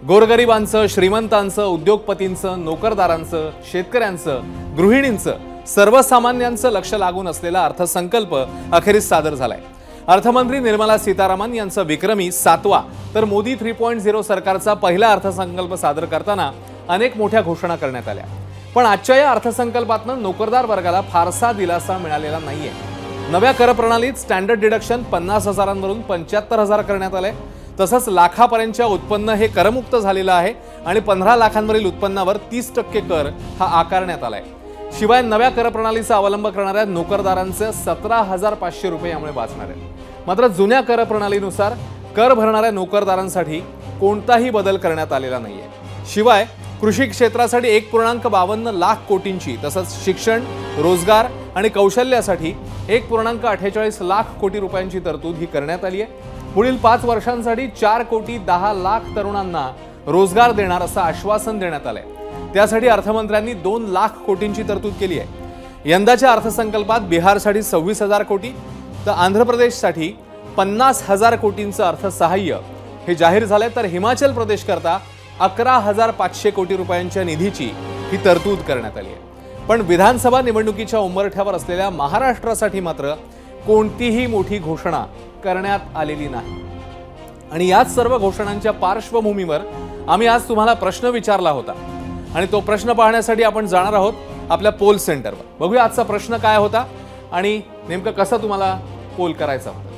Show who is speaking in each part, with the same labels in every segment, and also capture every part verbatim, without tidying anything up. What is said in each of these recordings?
Speaker 1: गोरगरिबांचं, श्रीमंतांचं, उद्योगपतींचं, नोकरदारांचं, शेतकऱ्यांचं, गृहिणींचं, सर्वसामान्यांचं लक्ष लागून असलेला अर्थसंकल्प अखेरीस सादर झालाय। अर्थमंत्री निर्मला सीतारामन यांचा विक्रमी सातवा तर मोदी तीन पॉइंट शून्य सरकारचा पहिला अर्थसंकल्प सादर करताना अनेक मोठ्या घोषणा करण्यात आल्या। पण आजच्या या अर्थसंकल्पातून नोकरदार वर्गाला फारसा दिलासा मिळालेला नाहीये। नव्या कर प्रणालीत स्टँडर्ड डिडक्शन पन्नास हजारांवरून पंच्याहत्तर हजार करण्यात आले। तसंच लाखापर्यंतच्या उत्पन्न हे करमुक्त झालेलं आहे आणि पंधरा लाखांवरील उत्पन्नावर तीस टक्के कर हा आकारण्यात आलाय। शिवाय नव्या कर प्रणालीचा अवलंब करणाऱ्या नोकरदारांचे सतरा हजार पाचशे रुपये यामुळे वाचणार आहेत। मात्र जुन्या कर प्रणालीनुसार कर भरणाऱ्या नोकरदारांसाठी कोणताही बदल करण्यात आलेला नाहीये। शिवाय कृषी क्षेत्रासाठी एक पूर्णांक बावन्न लाख कोटींची, तसंच शिक्षण, रोजगार आणि कौशल्यासाठी एक पूर्णांक अठ्ठेचाळीस लाख कोटी रुपयांची तरतूद ही करण्यात आली आहे। पुढील पाच वर्षांसाठी चार कोटी दहा लाख तरुणांना रोजगार देणार असं आश्वासन देण्यात आलंय। त्यासाठी अर्थमंत्र्यांनी दोन लाख कोटींची तरतूद केली आहे। यंदाच्या अर्थसंकल्पात बिहारसाठी सव्वीस हजार कोटी तर आंध्र प्रदेशसाठी पन्नास हजार कोटींचं अर्थसहाय्य हे जाहीर झालंय, तर हिमाचल प्रदेश करता अकरा हजार पाचशे कोटी रुपयांच्या निधीची ही तरतूद करण्यात आली आहे। पण विधानसभा निवडणुकीच्या उंबरठ्यावर असलेल्या महाराष्ट्रासाठी मात्र कोणतीही मोठी घोषणा करण्यात आलेली नाही। आणि याच सर्व घोषणांच्या पार्श्वभूमीवर आम्ही आज तुम्हाला प्रश्न विचारला होता आणि तो प्रश्न पाहण्यासाठी आपण जाणार आहोत आपल्या पोल सेंटरवर। बघूया आजचा प्रश्न काय होता आणि नेमकं कसं तुम्हाला पोल करायचा होता।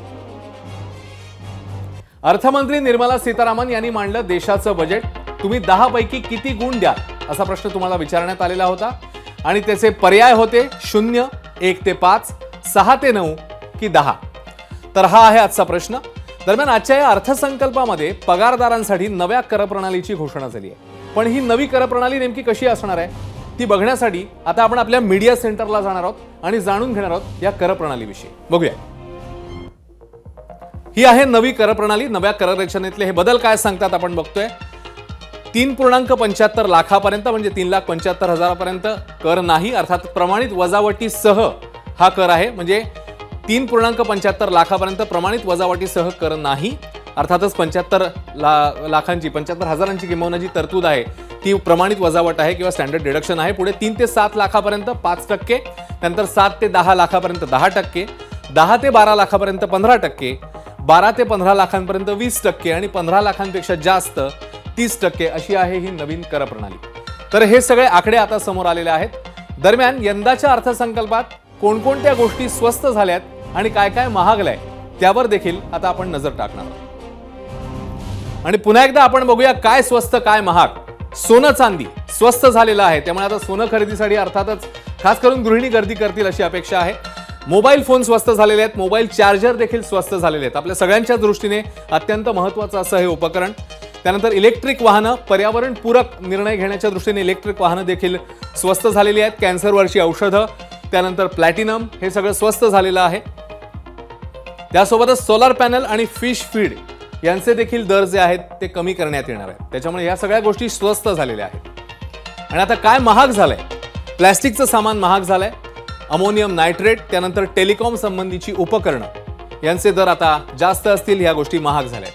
Speaker 1: अर्थमंत्री निर्मला सीतारामन यांनी मांडलं देशाचं बजेट, तुम्ही दहा पैकी किती गुण द्याल असा प्रश्न तुम्हाला विचारण्यात आलेला होता आणि त्याचे पर्याय होते शून्य, एक ते पाच, सहा ते नऊ की दहा। तर हा आहे आजचा प्रश्न। दरम्यान आजच्या या अर्थसंकल्पामध्ये पगारदारांसाठी नव्या कर प्रणालीची घोषणा झाली आहे। पण ही नवी कर प्रणाली नेमकी कशी असणार आहे ती बघण्यासाठी आता आपण आपल्या मीडिया सेंटरला जाणार आहोत आणि जाणून घेणार आहोत या कर प्रणालीविषयी। बघूया, ही आहे नवी कर प्रणाली। नव्या कर रचनेतले हे बदल काय सांगतात आपण बघतोय। तीन पूर्णांक पंच्याहत्तर लाखापर्यंत म्हणजे तीन लाख पंच्याहत्तर हजारापर्यंत कर नाही, अर्थात प्रमाणित वजावटीसह हा कर आहे। म्हणजे तीन पूर्णांक पंच्याहत्तर लाखापर्यंत प्रमाणित वजावटीसह कर नाही, अर्थातच पंच्याहत्तर ला लाखांची पंच्याहत्तर हजारांची किंमत जी तरतूद आहे ती प्रमाणित वजावट आहे किंवा स्टँडर्ड डिडक्शन आहे। पुढे तीन ते सात लाखापर्यंत पाच टक्के, नंतर सात ते दहा लाखापर्यंत दहा टक्के, दहा ते बारा लाखापर्यंत पंधरा टक्के, बारा ते पंधरा लाखांपर्यंत वीस टक्के आणि पंधरा लाखांपेक्षा जास्त तीस टक्के अशी आहे ही नवीन कर प्रणाली। तर हे सगळे आकडे आता समोर आलेले आहेत। दरम्यान यंदाच्या अर्थसंकल्पात कोणकोणत्या गोष्टी स्वस्त झाल्यात आणि काय काय महागलंय त्यावर देखील आता आपण नजर टाकणार आहोत। आणि पुन्हा एकदा आपण बघूया काय स्वस्त काय महाग। सोनं चांदी स्वस्त झालेलं आहे, त्यामुळे आता सोनं खरेदीसाठी अर्थातच खास करून गृहिणी गर्दी करतील अशी अपेक्षा आहे। मोबाईल फोन स्वस्त झालेले आहेत, मोबाईल चार्जर देखील स्वस्त झालेले आहेत। आपल्या सगळ्यांच्या दृष्टीने अत्यंत महत्त्वाचं असं हे उपकरण। त्यानंतर इलेक्ट्रिक वाहनं, पर्यावरणपूरक निर्णय घेण्याच्या दृष्टीने इलेक्ट्रिक वाहनं देखील स्वस्त झालेली आहेत। कॅन्सरवरची औषधं, त्यानंतर प्लॅटिनम हे सगळं स्वस्त झालेलं आहे। त्यासोबतच सोलर पॅनल आणि फिश फीड यांचे देखील दर जे आहेत ते कमी करण्यात येणार आहेत। त्याच्यामुळे या सगळ्या गोष्टी स्वस्त झालेल्या आहेत। आणि आता काय महाग झालंय? प्लॅस्टिकचं सामान महाग झालंय, अमोनियम नायट्रेट, त्यानंतर टेलिकॉम संबंधीची उपकरणं यांचे दर आता जास्त असतील, ह्या गोष्टी महाग झाल्या।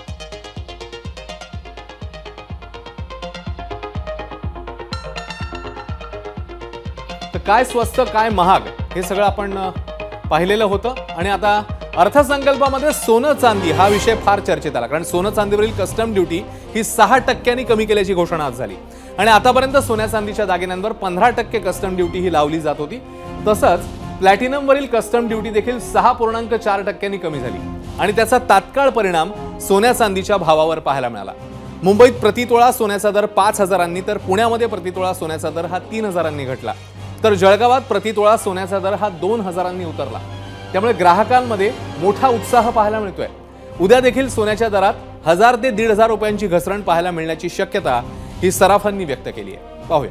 Speaker 1: तर काय स्वस्त काय महाग हे सगळं आपण पाहिलेलं होतं। आणि आता अर्थसंकल्पामध्ये सोनं चांदी हा विषय फार चर्चेत आला, कारण सोनं चांदीवरील कस्टम ड्युटी ही सहा टक्क्यांनी कमी केल्याची घोषणा आज झाली। आणि आतापर्यंत सोन्या चांदीच्या दागिन्यांवर पंधरा टक्के कस्टम ड्युटी ही लावली जात होती। तसंच प्लॅटिनमवरील कस्टम ड्युटी देखील सहा पूर्णांक चार टक्क्यांनी कमी झाली आणि त्याचा तात्काळ परिणाम सोन्या चांदीच्या भावावर पाहायला मिळाला। मुंबईत प्रतितोळा सोन्याचा दर पाच हजारांनी तर पुण्यामध्ये प्रतितोळा सोन्याचा दर हा तीन हजारांनी घटला, तर जळगावात प्रतितोळा सोन्याचा दर हा दोन हजारांनी उतरला। त्यामुळे ग्राहकांमध्ये मोठा उत्साह पाहायला मिळतोय। उद्या देखील सोन्याच्या दरात हजार ते दीड हजार रुपयांची घसरण पाहायला मिळण्याची शक्यता ही सराफांनी व्यक्त केली आहे। पाहूया,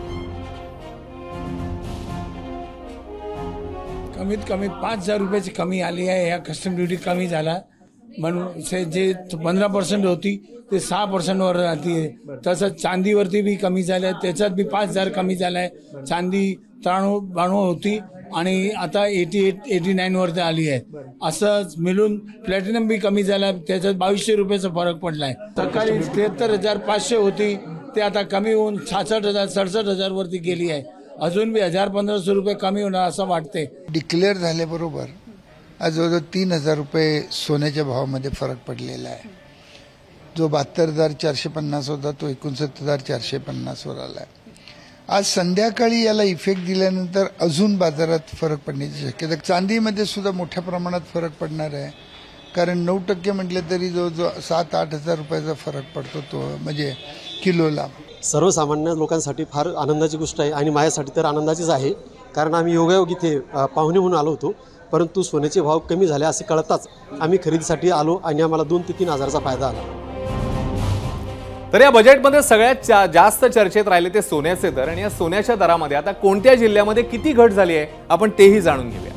Speaker 2: कमीत कमी पाच हजार रुपयाची कमी आली आहे। या कस्टम ड्युटी कमी झाला म्हणून जे पंधरा पर्सेंट होती ते सहा पर्सेंटवर राहते। तसंच चांदीवरती बी कमी झालं, त्याच्यात बी पाच हजार कमी झालं आहे। चांदी त्र्याण्णव बाण्णव होती आणि आता एटी एट एटी नाईनवरती आली आहे. असं मिळून प्लॅटिनम बी कमी झाला, त्याच्यात बावीसशे रुपयाचा फरक पडला आहे. सकाळी त्र्याहत्तर हजार पाचशे होती, ते आता कमी होऊन सहासष्ट हजार सडसष्ट हजारवरती गेली आहे. अजून बी हजार पंधराशे रुपये कमी होणार असं वाटते.
Speaker 3: डिक्लेअर झाल्याबरोबर आज जवळजवळ तीन हजार रुपये सोन्याच्या भावामध्ये फरक पडलेला आहे. जो बहात्तर हजार चारशे पन्नास होता तो एकोणसत्तर हजार चारशे पन्नासवर आला आहे. आज संध्याकाळी याला इफेक्ट दिल्यानंतर अजून बाजारात फरक पडण्याची शक्यता. चांदीमध्ये सुद्धा मोठ्या प्रमाणात फरक पडणार आहे, कारण नऊ टक्के म्हटले तरी जो जो सात आठ हजार रुपयाचा फरक पडतो तो म्हणजे किलोला.
Speaker 4: सर्वसामान्य लोकांसाठी फार आनंदाची गोष्ट आहे आणि माझ्यासाठी तर आनंदाचीच आहे, कारण आम्ही योगायोग इथे पाहुणे म्हणून आलो होतो, परंतु सोन्याचे भाव कमी झाले असे कळताच आम्ही खरेदीसाठी आलो आणि आम्हाला दोन ते तीन हजाराचा फायदा आला.
Speaker 1: तर या बजेटमध्ये सगळ्यात जास्त चर्चेत राहिले ते सोन्याचे दर, आणि या सोन्याच्या दरामध्ये आता कोणत्या जिल्ह्यामध्ये किती घट झाली आहे आपण तेही जाणून घेऊया.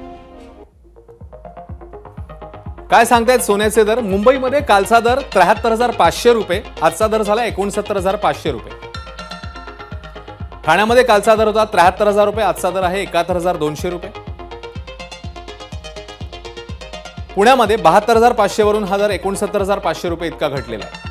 Speaker 1: काय सांगतायत सोन्याचे दर? मुंबईमध्ये कालचा दर त्र्याहत्तर हजार पाचशे रुपये, आजचा दर झाला एकोणसत्तर हजार पाचशे रुपये. ठाण्यामध्ये कालचा दर होता त्र्याहत्तर हजार रुपये, आजचा दर आहे एकाहत्तर हजार दोनशे रुपये. पुण्यामध्ये बहात्तर हजार पाचशे वरून हा दर एकोणसत्तर हजार पाचशे रुपये इतका घटलेला आहे.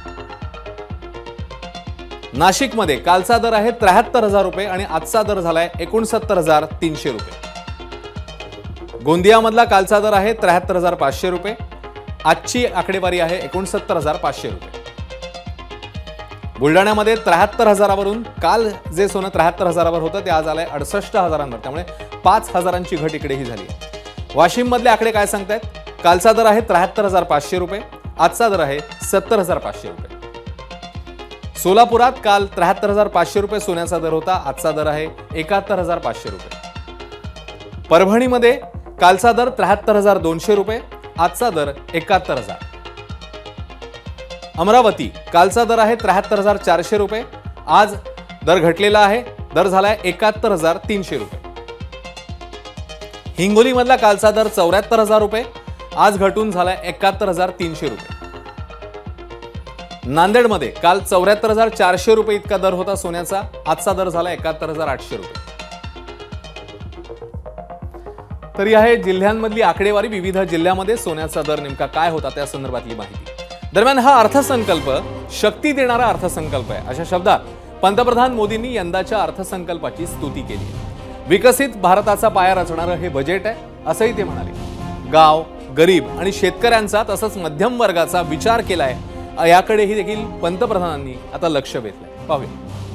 Speaker 1: नाशिकमध्ये कालचा दर आहे त्र्याहत्तर हजार रुपये आणि आजचा दर झालाय एकोणसत्तर हजार तीनशे रुपये. गोंदियामधला कालचा दर आहे त्र्याहत्तर हजार पाचशे रुपये, आजची आकडेवारी आहे एकोणसत्तर हजार पाचशे रुपये. बुलढाण्यामध्ये त्र्याहत्तर हजारावरून काल जे सोनं त्र्याहत्तर हजारावर होतं ते आज आलंय अडुसष्ट हजारांवर, त्यामुळे पाच हजारांची घट इकडेही झाली आहे. वाशिम मधले आकडे काय सांगतायत? कालचा दर आहे त्र्याहत्तर हजार पाचशे रुपये, आजचा दर आहे सत्तर हजार पाचशे रुपये. सोलापुरात काल त्र्याहत्तर हजार पाचशे रुपये सोन्याचा दर होता, आजचा दर आहे एकाहत्तर हजार पाचशे रुपये. परभणीमध्ये कालचा दर त्र्याहत्तर हजार दोनशे रुपये, आजचा दर एकाहत्तर हजार. अमरावती कालचा दर आहे त्र्याहत्तर हजार चारशे रुपये, आज दर घटलेला आहे, दर झालाय एकाहत्तर हजार तीनशे रुपये. हिंगोलीमधला कालचा दर चौऱ्याहत्तर हजार रुपये, आज घटून झालाय एकाहत्तर हजार तीनशे रुपये. नांदेडमध्ये काल चौऱ्याहत्तर हजार चारशे रुपये इतका दर होता सोन्याचा, आजचा दर झाला एकाहत्तर हजार आठशे रुपये. तरी आहे जिल्ह्यांमधली आकडेवारी. विविध जिल्ह्यामध्ये सोन्याचा दर नेमका काय होता त्या संदर्भातली माहिती. दरम्यान हा अर्थसंकल्प शक्ती देणारा अर्थसंकल्प आहे अशा शब्दात पंतप्रधान मोदींनी यंदाच्या अर्थसंकल्पाची स्तुती केली. विकसित भारताचा पाया रचणारं हे बजेट आहे असंही ते म्हणाले. गाव, गरीब आणि शेतकऱ्यांचा तसंच मध्यम वर्गाचा विचार केलाय, याकडेही देखील पंतप्रधानांनी आता लक्ष वेधलंय. पाहूया.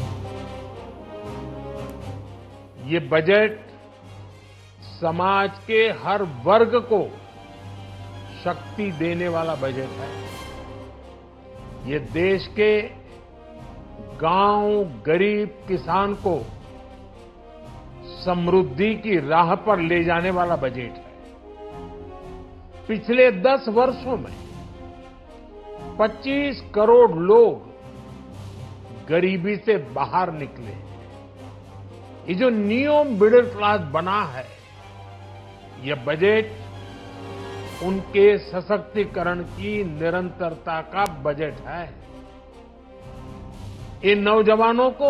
Speaker 5: ये बजट समाज के हर वर्ग को शक्ति देने वाला बजट है. ये देश के गांव, गरीब किसान को समृद्धि की राह पर ले जाने वाला बजट है. पिछले दस वर्षों में पच्चीस करोड़ लोग गरीबी से बाहर निकले. ये जो न्यू मिडिल क्लास बना है, यह बजट उनके सशक्तिकरण की निरंतरता का बजट है. ये नौजवानों को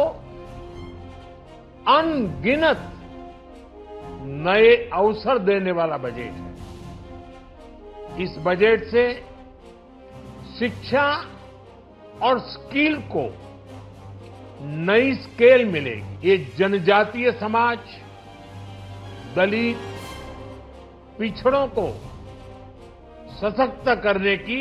Speaker 5: अनगिनत नए अवसर देने वाला बजट है. इस बजट से शिक्षा और स्किल को नई स्केल मिलेगी. ये जनजातीय समाज, दलित, पिछड़ों को सशक्त करने की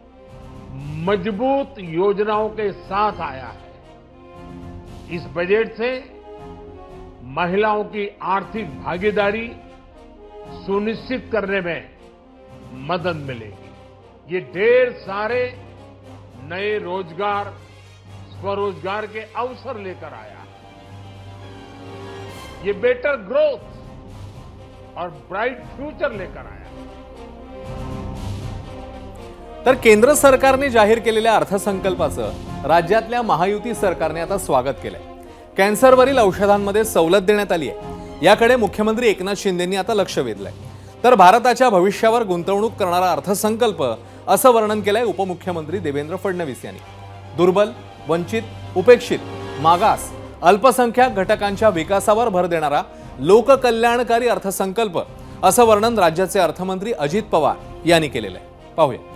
Speaker 5: मजबूत योजनाओं के साथ आया है. इस बजट से महिलाओं की आर्थिक भागीदारी सुनिश्चित करने में मदद मिलेगी. ये ढेर सारे नए रोजगार, स्वरोजगार के अवसर लेकर आया है. ये बेटर ग्रोथ और ब्राइट फ्यूचर लेकर आया.
Speaker 1: तर केंद्र सरकारने जाहीर केलेल्या अर्थसंकल्पाचं राज्यातल्या महायुती सरकारने आता स्वागत केलंय. कॅन्सरवरील औषधांमध्ये सवलत देण्यात आली आहे, याकडे मुख्यमंत्री एकनाथ शिंदेंनी आता लक्ष वेधलंय. तर भारताच्या भविष्यावर गुंतवणूक करणारा अर्थसंकल्प असं वर्णन केलंय उपमुख्यमंत्री देवेंद्र फडणवीस यांनी. दुर्बल, वंचित, उपेक्षित, मागास, अल्पसंख्याक घटकांच्या विकासावर भर देणारा लोककल्याणकारी अर्थसंकल्प असं वर्णन राज्याचे अर्थमंत्री अजित पवार यांनी केलेलं आहे. पाहूया.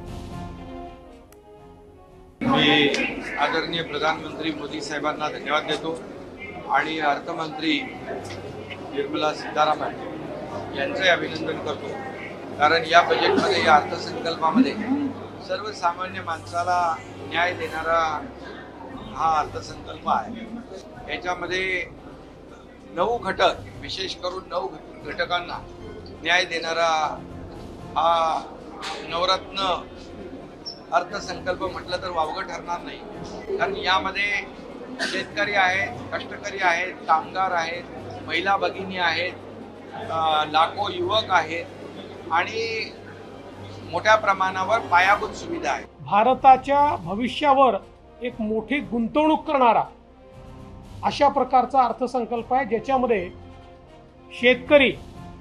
Speaker 6: मी आदरणीय प्रधानमंत्री मोदी साहेबांना धन्यवाद देतो आणि अर्थमंत्री निर्मला सीतारामन यांचे अभिनंदन करतो, कारण या बजेटमध्ये, या अर्थसंकल्पामध्ये सर्वसामान्य माणसाला न्याय देणारा हा अर्थसंकल्प आहे. याच्यामध्ये नऊ घटक, विशेष करून नऊ घटकांना न्याय देणारा हा नवरत्न अर्थसंकल्प म्हटलं तर वावगं ठरणार नाही. कारण यामध्ये शेतकरी आहेत, कष्टकरी आहेत, कामगार आहेत, महिला भगिनी आहेत, लाखो युवक आहेत आणि मोठ्या प्रमाणावर पायाभूत सुविधा आहे.
Speaker 7: भारताच्या भविष्यावर एक मोठी गुंतवणूक करणारा अशा प्रकारचा अर्थसंकल्प आहे, ज्याच्यामध्ये शेतकरी,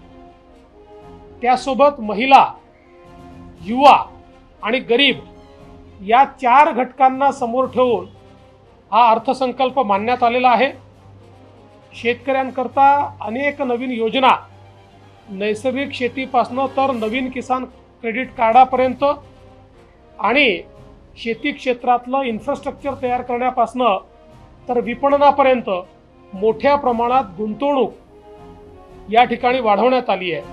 Speaker 7: त्यासोबत महिला, युवा आणि गरीब या चार घटकांना समोर ठेवून हा अर्थसंकल्प मांडण्यात आलेला आहे. शेतकऱ्यांकरता अनेक नवीन योजना, नैसर्गिक शेतीपासून तर नवीन किसान क्रेडिट कार्डापर्यंत आणि शेती क्षेत्रातलं इन्फ्रास्ट्रक्चर तयार करण्यापासून तर विपणनापर्यंत मोठ्या प्रमाणात गुंतवणूक या ठिकाणी वाढवण्यात आली आहे.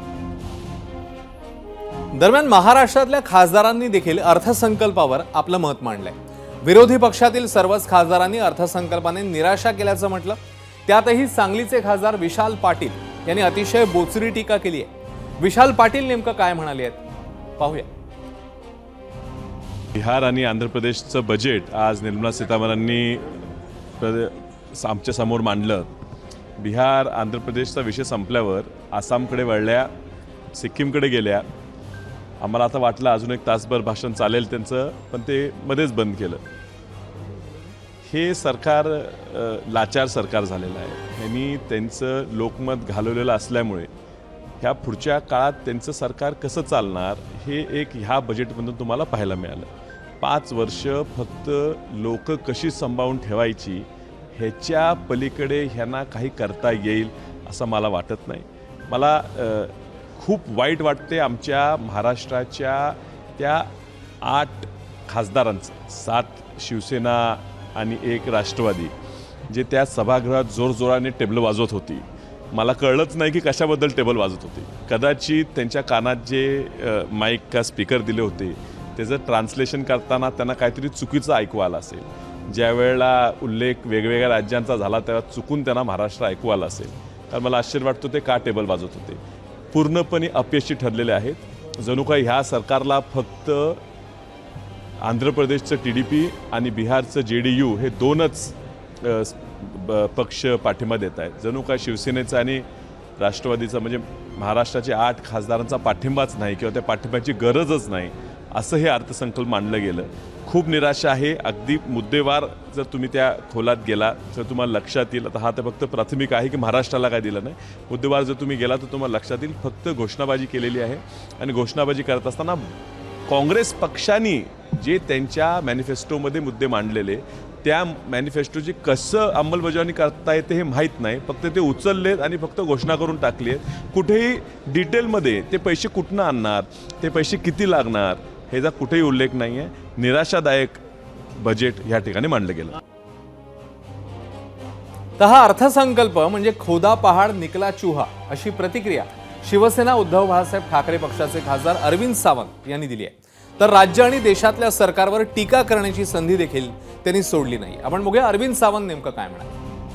Speaker 1: दरम्यान महाराष्ट्रातल्या खासदारांनी देखील अर्थसंकल्पावर आपलं मत मांडलंय. विरोधी पक्षातील सर्वच खासदारांनी अर्थसंकल्पाने निराशा केल्याचं म्हटलं. त्यातही सांगलीचे खासदार विशाल पाटील यांनी अतिशय बोचरी टीका केली आहे. विशाल पाटील नेमकं काय म्हणाले आहेत पाहूया.
Speaker 8: बिहार आणि आंध्र प्रदेशचं बजेट आज निर्मला सीतारामनांनी आमच्या समोर मांडलं. बिहार आंध्र प्रदेशचा विषय संपल्यावर आसामकडे वळल्या, सिक्कीमकडे गेल्या. आम्हाला आता वाटलं अजून एक तासभर भाषण चालेल त्यांचं, पण ते मध्येच बंद केलं. हे सरकार लाचार सरकार झालेलं आहे. यांनी त्यांचं लोकमत घालवलेलं असल्यामुळे ह्या पुढच्या काळात त्यांचं सरकार कसं चालणार हे एक ह्या बजेटमधून तुम्हाला पाहायला मिळालं. पाच वर्ष फक्त लोक कशी सांभाळून ठेवायची ह्याच्या पलीकडे ह्यांना काही करता येईल असं मला वाटत नाही. मला खूप वाईट वाटते आमच्या महाराष्ट्राच्या त्या आठ खासदारांचं, सात शिवसेना आणि एक राष्ट्रवादी, जे त्या सभागृहात जोरजोराने टेबल वाजवत होती. मला कळलंच नाही की कशाबद्दल टेबल वाजवत होती. कदाचित त्यांच्या कानात जे माईक का स्पीकर दिले होते त्याचं ट्रान्सलेशन करताना त्यांना काहीतरी चुकीचं ऐकू आलं असेल. ज्या वेळेला उल्लेख वेगवेगळ्या राज्यांचा झाला तेव्हा चुकून त्यांना महाराष्ट्र ऐकू आलं असेल. कारण मला आश्चर्य वाटतं ते का टेबल वाजवत होते. पूर्णपणे अपयशी ठरलेले आहेत. जणू काही ह्या सरकारला फक्त आंध्र प्रदेशचं टी डी पी आणि बिहारचं जे डी यू हे दोनच पक्ष पाठिंबा देत आहेत. जणू काय शिवसेनेचा आणि राष्ट्रवादीचा म्हणजे महाराष्ट्राचे आठ खासदारांचा पाठिंबाच नाही किंवा त्या पाठिंब्याची गरजच नाही असं हे अर्थसंकल्प मांडलं गेलं. खूप निराशा आहे. अगदी मुद्देवार जर तुम्ही त्या खोलात गेला तर तुम्हाला लक्षात येईल. आता हा तर फक्त प्राथमिक आहे की महाराष्ट्राला काय दिलं नाही. मुद्देवार जर तुम्ही गेला तर तुम्हाला लक्षात येईल फक्त घोषणाबाजी केलेली आहे. आणि घोषणाबाजी करत असताना काँग्रेस पक्षाने जे त्यांच्या मॅनिफेस्टोमध्ये मुद्दे मांडलेले त्या मॅनिफेस्टोची कसं अंमलबजावणी करता येते हे माहीत नाही. फक्त ते उचललेत आणि फक्त घोषणा करून टाकली आहेत. कुठेही डिटेलमध्ये ते पैसे कुठनं आणणार, ते पैसे किती लागणार ह्याचा कुठेही उल्लेख नाही आहे. निराशादायक बजेट या ठिकाणी मांडलं गेलं.
Speaker 1: तर हा अर्थसंकल्प म्हणजे खोदा पहाड निकला चुहा अशी प्रतिक्रिया शिवसेना उद्धव बाळासाहेब ठाकरे पक्षाचे खासदार अरविंद सावंत यांनी दिली आहे. तर राज्य आणि देशातल्या सरकारवर टीका करण्याची संधी देखील त्यांनी सोडली नाही. आपण बघूया अरविंद सावंत नेमकं काय म्हणाले.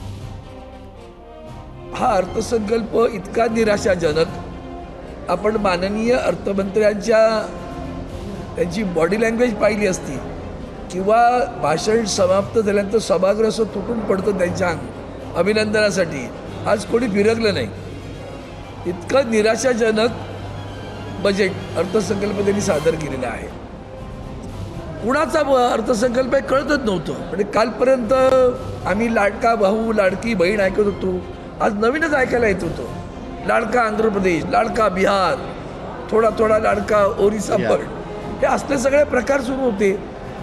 Speaker 9: हा अर्थसंकल्प इतका निराशाजनक, आपण माननीय अर्थमंत्र्यांच्या त्यांची बॉडी लँग्वेज पाहिली असती किंवा भाषण समाप्त झाल्यानंतर सभागृह असं तुटून पडतं त्यांच्या अभिनंदनासाठी, आज कोणी फिरकलं नाही. इतकं निराशाजनक बजेट अर्थसंकल्प त्यांनी सादर केलेला आहे. कुणाचा अर्थसंकल्प आहे कळतच नव्हतं. म्हणजे कालपर्यंत आम्ही लाडका भाऊ लाडकी बहीण ऐकत होतो, आज नवीनच ऐकायला येत होतं. लाडका आंध्र प्रदेश, लाडका बिहार, थोडा थोडा लाडका ओरिसा पण, हे असले सगळे प्रकार सुरू होते.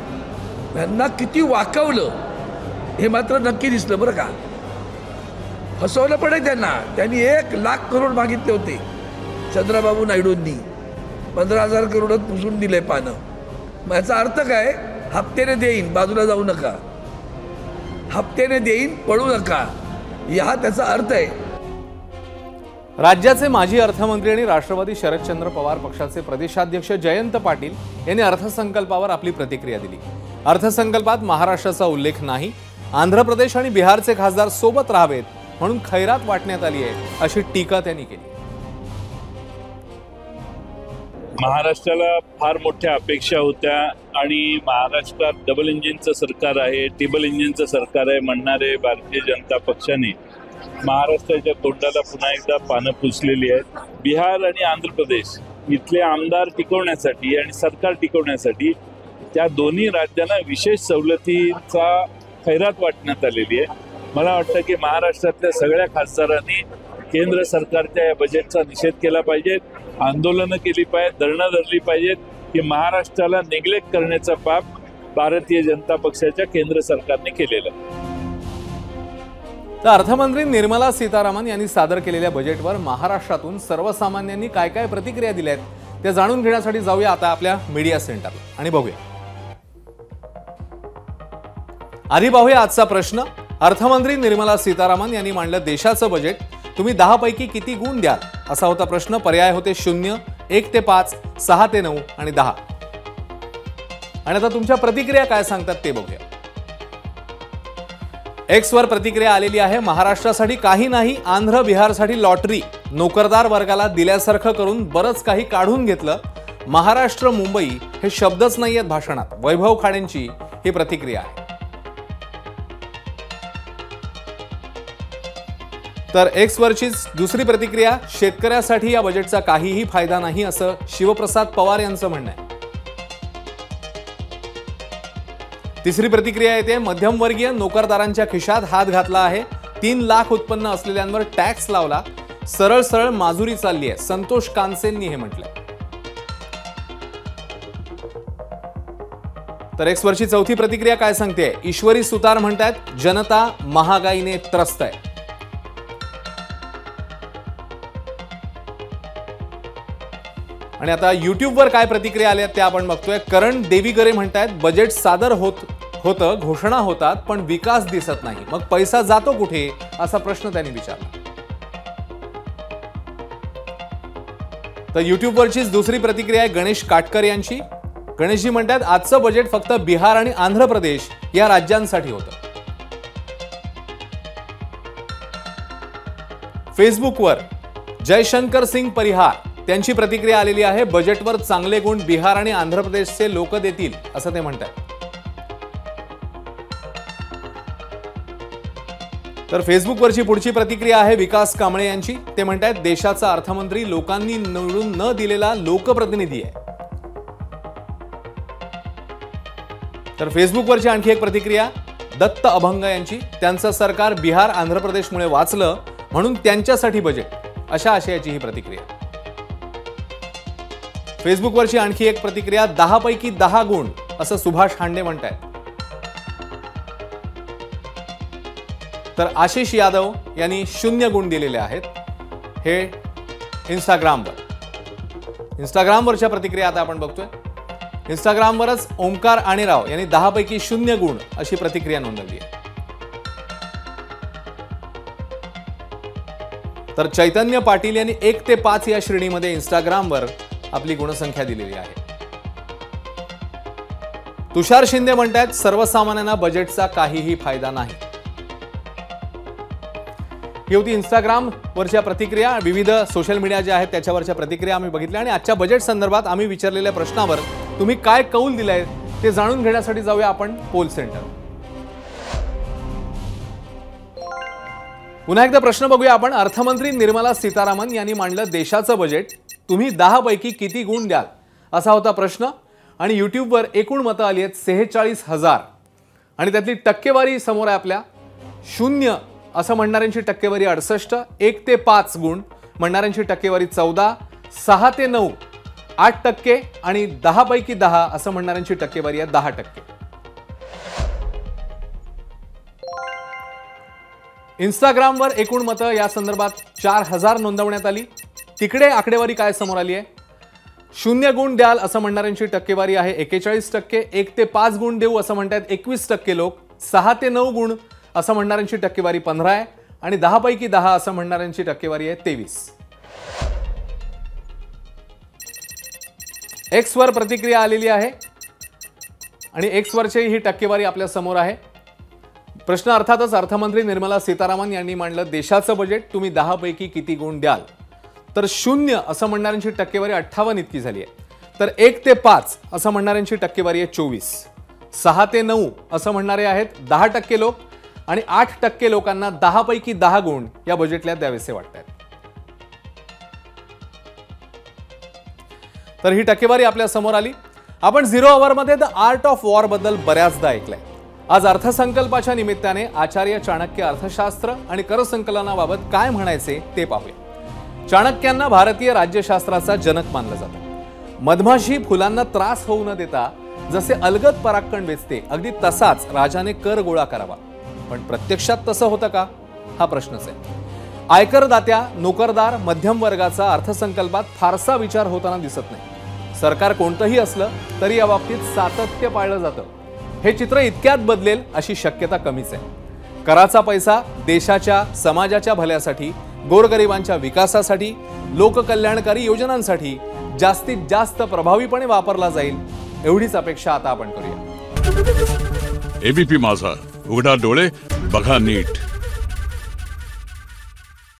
Speaker 9: यांना किती वाकवलं हे मात्र नक्की दिसलं बरं का. फसवलं पण आहे त्यांना. त्यांनी एक लाख करोड मागितले होते चंद्राबाबू नायडूंनी, पंधरा हजार करोडात पुसून दिले पानं. मग याचा अर्थ काय? हप्त्याने देईन, बाजूला जाऊ नका, हप्त्याने देईन, पळू नका, हा त्याचा अर्थ आहे.
Speaker 1: राज्याचे माजी अर्थमंत्री आणि राष्ट्रवादी शरदचंद्र पवार पक्षाचे प्रदेशाध्यक्ष जयंत पाटील यांनी अर्थसंकल्पावर आपली प्रतिक्रिया दिली. अर्थसंकल्पात महाराष्ट्राचा उल्लेख नाही, आंध्र प्रदेश आणि बिहारचे खासदार सोबत राहावेत म्हणून खैरात वाटण्यात आली आहे, अशी टीका त्यांनी केली.
Speaker 10: महाराष्ट्राला फार मोठ्या अपेक्षा होत्या आणि महाराष्ट्रात डबल इंजिनचं सरकार आहे, टेबल इंजिनचं सरकार आहे म्हणणारे भारतीय जनता पक्षाने महाराष्ट्राच्या तोंडाला पुन्हा एकदा पानं पुसलेली आहेत. बिहार आणि आंध्र प्रदेश इथले आमदार टिकवण्यासाठी आणि सरकार टिकवण्यासाठी त्या दोन्ही राज्यांना विशेष सवलतीचा खैरात वाटण्यात आलेली आहे. मला वाटतं की महाराष्ट्रातल्या सगळ्या खासदारांनी केंद्र सरकारच्या या बजेटचा निषेध केला पाहिजे, आंदोलनं केली पाहिजेत, धरणं धरली पाहिजेत की महाराष्ट्राला नेग्लेक्ट करण्याचा पाप भारतीय जनता पक्षाच्या केंद्र सरकारने केलेलं.
Speaker 1: तर अर्थमंत्री निर्मला सीतारामन यांनी सादर केलेल्या बजेटवर महाराष्ट्रातून सर्वसामान्यांनी काय काय प्रतिक्रिया दिल्या आहेत ते जाणून घेण्यासाठी जाऊया आता आपल्या मीडिया सेंटरला आणि बघूया. आधी पाहूया आजचा प्रश्न. अर्थमंत्री निर्मला सीतारामन यांनी मांडलं देशाचं बजेट, तुम्ही दहा पैकी किती गुण द्याल, असा होता प्रश्न. पर्याय होते शून्य, एक ते पाच, सहा ते नऊ आणि दहा. आणि आता तुमच्या प्रतिक्रिया काय सांगतात ते बघूया. एक्स वर प्रतिक्रिया आलेली आहे. महाराष्ट्रासाठी काही नाही, आंध्र बिहारसाठी लॉटरी, नोकरदार वर्गाला दिल्यासारखं करून बरंच काही काढून घेतलं, महाराष्ट्र मुंबई हे शब्दच नाहीयेत भाषणात. वैभव खाडेंची ही प्रतिक्रिया आहे. तर एक्स वरचीच दुसरी प्रतिक्रिया, शेतकऱ्यासाठी या बजेटचा काहीही फायदा नाही, असं शिवप्रसाद पवार यांचं म्हणणं आहे. तिसरी प्रतिक्रिया येते, मध्यमवर्गीय नोकरदारांच्या खिशात हात घातला आहे, तीन लाख उत्पन्न असलेल्यांवर टॅक्स लावला, सरळ सरळ माजुरी चालली आहे, संतोष कानसेंनी हे म्हटलंय. तर एक्स वरची चौथी प्रतिक्रिया काय सांगते, ईश्वरी सुतार म्हणतात जनता महागाईने त्रस्त आहे. आणि आता युट्यूबवर काय प्रतिक्रिया आल्या त्या आपण बघतोय. करण देवीगरे म्हणतायत बजेट सादर होत होतं, घोषणा होतात पण विकास दिसत नाही, मग पैसा जातो कुठे, असा प्रश्न त्यांनी विचारला. तर युट्यूबवरचीच दुसरी प्रतिक्रिया आहे गणेश काटकर यांची. गणेशजी म्हणतात आजचं बजेट फक्त बिहार आणि आंध्र प्रदेश या राज्यांसाठी होतं. फेसबुकवर जयशंकर सिंग परिहार त्यांची प्रतिक्रिया आलेली आहे. बजेटवर चांगले गुण बिहार आणि आंध्र प्रदेशचे लोक देतील, असं ते म्हणतात. तर फेसबुकवरची पुढची प्रतिक्रिया आहे विकास कांबळे यांची. ते म्हणतात देशाचा अर्थमंत्री लोकांनी निवडून न दिलेला लोकप्रतिनिधी आहे. तर फेसबुकवरची आणखी एक प्रतिक्रिया दत्त अभंग यांची. त्यांचं सरकार बिहार आंध्र प्रदेशमुळे वाचलं म्हणून त्यांच्यासाठी बजेट, अशा आशयाची ही प्रतिक्रिया. फेसबुकवरची आणखी एक प्रतिक्रिया दहा पैकी दहा गुण, असं सुभाष हांडे म्हणतायत. तर आशिष यादव यांनी शून्य गुण दिलेले आहेत, हे इंस्टाग्रामवर. इंस्टाग्रामवरच्या प्रतिक्रिया आता आपण बघतोय. इंस्टाग्रामवरच ओमकार आणेराव यांनी दहा पैकी शून्य गुण अशी प्रतिक्रिया नोंदवली आहे. तर चैतन्य पाटील यांनी एक ते पाच या श्रेणीमध्ये इंस्टाग्रामवर आपली गुणसंख्या दिलेली आहे. तुषार शिंदे म्हणतात सर्वसामान्यांना बजेटचा काहीही फायदा नाही. ही होती इंस्टाग्राम वरच्या प्रतिक्रिया. विविध सोशल मीडिया ज्या आहेत त्याच्यावरच्या प्रतिक्रिया आम्ही बघितल्या आणि आजच्या बजेट संदर्भात आम्ही विचारलेल्या प्रश्नावर तुम्ही काय कौल दिलाय ते जाणून घेण्यासाठी जाऊया आपण पोल सेंटर. पुन्हा एकदा प्रश्न बघूया आपण. अर्थमंत्री निर्मला सीतारामन यांनी मांडलं देशाचं बजेट, तुम्ही दहा पैकी किती गुण द्याल, असा होता प्रश्न. आणि युट्यूबवर एकूण मतं आली आहेत सेहेचाळीस हजार आणि त्यातली टक्केवारी समोर आहे आपल्या. शून्य असं म्हणणाऱ्यांची टक्केवारी अडुसष्ट, एक ते पाच गुण म्हणणाऱ्यांची टक्केवारी चौदा, सहा ते नऊ आठ टक्के आणि दहा पैकी दहा असं म्हणणाऱ्यांची टक्केवारी आहे दहा टक्के. इंस्टाग्रामवर एकूण मतं या संदर्भात चार हजार नोंदवण्यात आली. तिकडे आकडेवारी काय समोर आली आहे? शून्य गुण द्याल असं म्हणणाऱ्यांची टक्केवारी आहे एक्केचाळीस टक्के. एक ते पाच गुण देऊ असं म्हणतात एकवीस टक्के लोक. सहा ते नऊ गुण असं म्हणणाऱ्यांची टक्केवारी पंधरा आहे आणि दहा पैकी दहा असं म्हणणाऱ्यांची टक्केवारी आहे तेवीस. एक्स वर प्रतिक्रिया आलेली आहे आणि एक्स वरची ही टक्केवारी आपल्या समोर आहे. प्रश्न अर्थातच अर्थमंत्री निर्मला सीतारामन यांनी मांडलं, देशाचं बजेट तुम्ही दहा पैकी किती गुण द्याल? तर शून्य असं म्हणणाऱ्यांची टक्केवारी अठ्ठावन्न इतकी झाली आहे. तर एक ते पाच असं म्हणणाऱ्यांची टक्केवारी आहे चोवीस. सहा ते नऊ असं म्हणणारे आहेत दहा टक्के लोक आणि आठ टक्के लोकांना दहा पैकी दहा गुण या बजेटला द्यावेसे वाटत आहेत. तर ही टक्केवारी आपल्या समोर आली. आपण झिरो अवरमध्ये द आर्ट ऑफ वॉर बद्दल बऱ्याचदा ऐकलंय. आज अर्थसंकल्पाच्या निमित्ताने आचार्य चाणक्य अर्थशास्त्र आणि कर संकलनाबाबत काय म्हणायचे ते पाहूया. चाणक्यांना भारतीय राज्यशास्त्राचा जनक मानलं जातं. मधमाशी फुलांना त्रास होऊ न देता जसे अलगद परागकण वेचते अगदी तसाच राजाने कर गोळा करावा. पण प्रत्यक्षात तसं होतं का हा प्रश्नच आहे. आयकरदात्या नोकरदार मध्यम वर्गाचा अर्थसंकल्पात फारसा विचार होताना दिसत नाही. सरकार कोणतंही असलं तरी या बाबतीत सातत्य पाळलं जातं. हे चित्र इतक्यात बदलेल अशी शक्यता कमीच आहे. कराचा पैसा देशाच्या समाजाच्या भल्यासाठी, गोरगरिबांच्या विकासासाठी, लोककल्याणकारी योजनांसाठी जास्तीत जास्त प्रभावीपणे वापरला जाईल एवढीच अपेक्षा आता आपण करूया.
Speaker 11: एबीपी माझा, उघडा डोळे बघा नीट.